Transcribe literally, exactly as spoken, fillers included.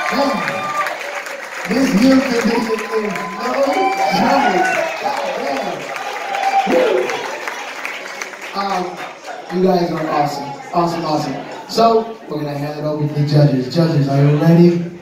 Man, this Hill condition is no joke. Um, you guys are awesome. Awesome, awesome. So, we're going to hand it over to the judges. Judges, are you ready?